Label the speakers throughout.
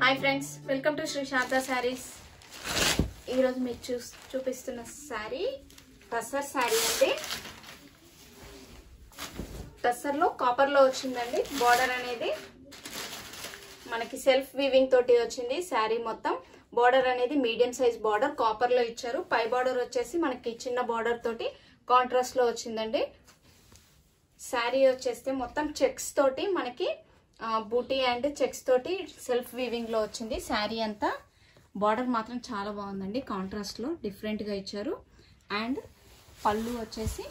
Speaker 1: Hi friends, welcome to Shri Sharada saris. ఈరోజు మీకు చూపిస్తున్న శారీ టస్సర్ శారీ అండి. టస్సర్లో కాపర్లో వచ్చిందండి. బార్డర్ అనేది మనకి సెల్ఫ్ వీవింగ్ తోటి వచ్చింది. శారీ మొత్తం బార్డర్ అనేది మీడియం సైజ్ బార్డర్ కాపర్లో ఇచ్చారు. పై బార్డర్ వచ్చేసి మనకి చిన్న బార్డర్ తోటి కాంట్రాస్ట్ లో వచ్చిందండి. శారీ వచ్చేస్తే మొత్తం చెక్స్ తోటి మనకి బూటీ అండ్ చెక్స్ తోటి సెల్ఫ్ వీవింగ్ లో వచ్చింది. శారీ అంతా బార్డర్ మాత్రం చాలా బాగుందండి. కాంట్రాస్ట్ లో డిఫరెంట్ గా ఇచ్చారు. అండ్ పళ్ళు వచ్చేసి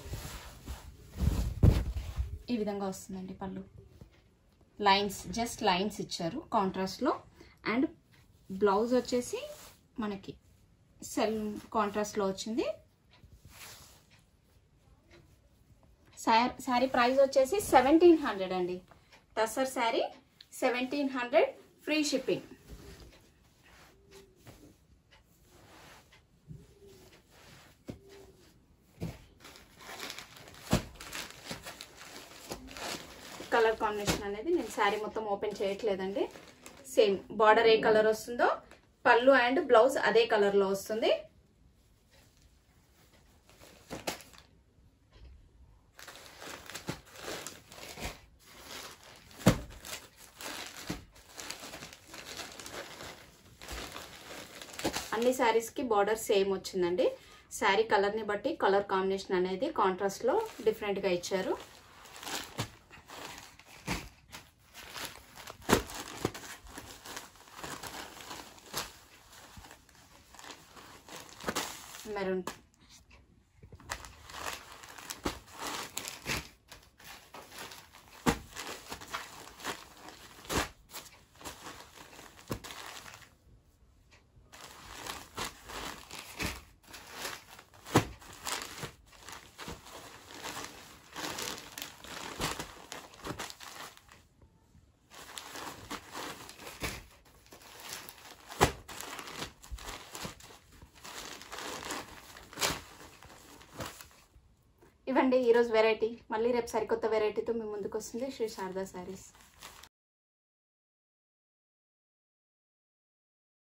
Speaker 1: ఈ విధంగా వస్తుందండి. పళ్ళు లైన్స్, జస్ట్ లైన్స్ ఇచ్చారు కాంట్రాస్ట్ లో. అండ్ బ్లౌజ్ వచ్చేసి మనకి కాంట్రాస్ట్ లో వచ్చింది. శారీ ప్రైస్ వచ్చేసి 1700 అండి. Tussar sari 1700, free shipping. Colour combination అనేది నేను శారీ మొత్తం ఓపెన్ చేయట్లేదండి. సేమ్ బార్డర్ ఏ కలర్ వస్తుందో పళ్ళు అండ్ బ్లౌజ్ అదే కలర్ లో వస్తుంది. అన్ని శారీస్ కి బార్డర్ సేమ్ వచ్చిందండి. శారీ కలర్ ని బట్టి కలర్ కాంబినేషన్ అనేది కాంట్రాస్ట్ లో డిఫరెంట్ గా ఇచ్చారు. మెరూన్, ఇవ్వండి ఈరోజు వెరైటీ. మళ్ళీ రేపు సరికొత్త వెరైటీతో మీ ముందుకు వస్తుంది శ్రీ శారదా సారీస్.